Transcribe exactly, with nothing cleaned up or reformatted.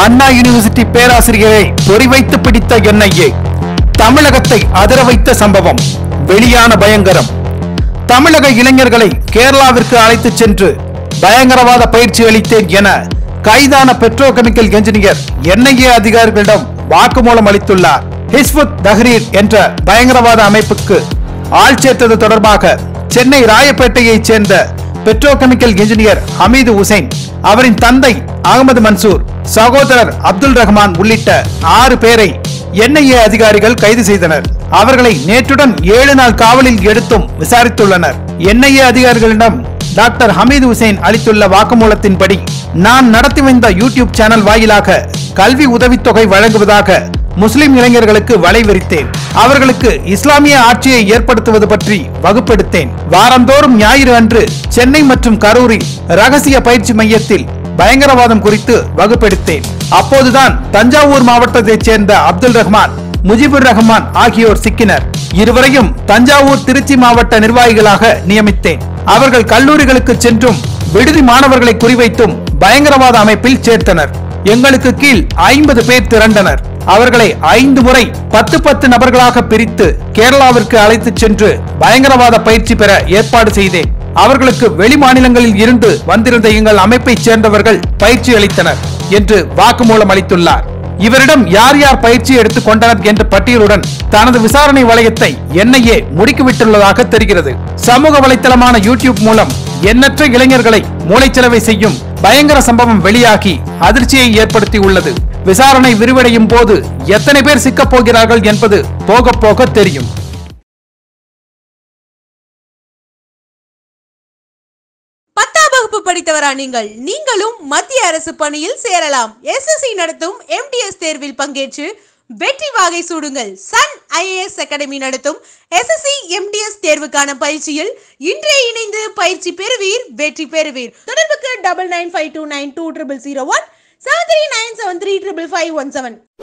அண்ணா university பேராசிரியரை பொறிவைத்து பிடித்த என் I ஏ. தமிழகத்தை அதிர வைத்த சம்பவம், வெளியான பயங்கரம். தமிழக இளைஞர்களை கேரளாவிற்கு அழைத்துச் சென்று பயங்கரவாத பயிற்சி அளித்தேன் என கைதான petrochemical engineer N I A அதிகாரிகளிடம் வாக்குமூலம் அளித்துள்ளார். ஹிஸ்புத் தஹ்ரீர் என்ற பயங்கரவாத அமைப்புக்கு ஆள் சேர்த்தது தொடர்பாக சென்னை ராயப்பேட்டையைச் சேர்ந்த petrochemical engineer Hameed Hussain, அவரின் தந்தை அகமது மன்சூர், சகோதரர் அப்துல் ரஹ்மான் உள்ளிட்ட ஆறு பேரை என் ஐ ஏ அதிகாரிகள் கைது செய்தனர். அவர்களை நேற்றுடன் ஏழு நாள் காவலில் எடுத்தும் விசாரித்துள்ளனர். என் ஐ ஏ அதிகாரிகளிடம் டாக்டர் ஹமீது உசைன் அளித்துள்ள வாக்குமூலத்தின்படி, நான் நடத்தி வந்த யூடியூப் சேனல் வாயிலாக கல்வி உதவித்தொகை வழங்குவதாக முஸ்லிம் இளைஞர்களுக்கு வலை விரித்தேன். அவர்களுக்கு இஸ்லாமிய ஆட்சியை ஏற்படுத்துவது பற்றி வகுப்பெடுத்தேன். வாரந்தோறும் ஞாயிறு அன்று சென்னை மற்றும் கரூரில் ரகசிய பயிற்சி மையத்தில் பயங்கரவாதம் குறித்து வகுப்பெடுத்தேன். அப்போதுதான் தஞ்சாவூர் மாவட்டத்தைச் சேர்ந்த அப்துல் ரஹ்மான், முஜிபுர் ரஹ்மான் ஆகியோர் சிக்கினர். இருவரையும் தஞ்சாவூர், திருச்சி மாவட்ட நிர்வாகிகளாக நியமித்தேன். அவர்கள் கல்லூரிகளுக்கு சென்றும் விடுதி மாணவர்களை குறிவைத்தும் பயங்கரவாத அமைப்பில் சேர்த்தனர். எங்களுக்கு கீழ் ஐம்பது பேர் திரண்டனர். அவர்களை ஐந்து முறை பத்து பத்து நபர்களாக பிரித்து கேரளாவிற்கு அழைத்துச் சென்று பயங்கரவாத பயிற்சி பெற ஏற்பாடு செய்தேன். அவர்களுக்கு வெளி மாநிலங்களில் இருந்து வந்திருந்த எங்கள் அமைப்பைச் சேர்ந்தவர்கள் பயிற்சி அளித்தனர் என்று வாக்குமூலம் அளித்துள்ளார். இவரிடம் யார் யார் பயிற்சி எடுத்துக் கொண்டனர் என்ற பட்டியலுடன் தனது விசாரணை வளையத்தை என் ஐ ஏ முடுக்கிவிட்டுள்ளதாக தெரிகிறது. சமூக வலைத்தளமான யூடியூப் மூலம் எண்ணற்ற இளைஞர்களை மூளைச்சலவை செய்யும் பயங்கர சம்பவம் வெளியாகி அதிர்ச்சியை ஏற்படுத்தி உள்ளது. விசாரணை விரிவடையும் போது எத்தனை பேர் சிக்கப் போகிறார்கள் என்பது போக போக தெரியும். பத்தாம் வகுப்பு படித்தவரா நீங்கள்? நீங்களும் மத்திய அரசு பணியில் சேரலாம். எஸ் எஸ் சி நடத்தும் எம் டி எஸ் தேர்வில் பங்கேற்று வெற்றி வாகை சூடுங்கள். Sun I A S academy நடத்தும் S S C M T S தேர்வுக்கான பயிற்சியில் இன்றே இணைந்து பயிற்சி பெறுவீர், வெற்றி பெறுவீர். தொடர்புக்கு double nine five two nine two triple zero one seven three nine seven three triple five one seven.